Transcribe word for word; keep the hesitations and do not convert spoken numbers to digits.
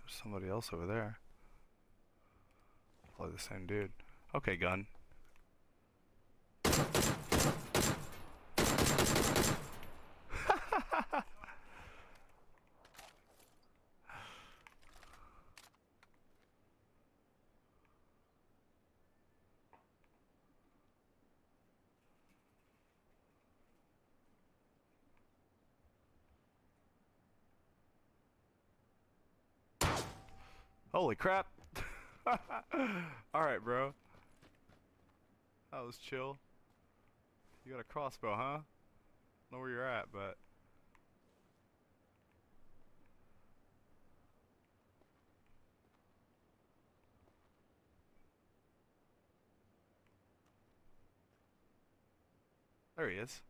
There's somebody else over there. Probably the same dude. Okay, gun. Holy crap! Alright, bro. That was chill. You got a crossbow, huh? Know where you're at, but... There he is.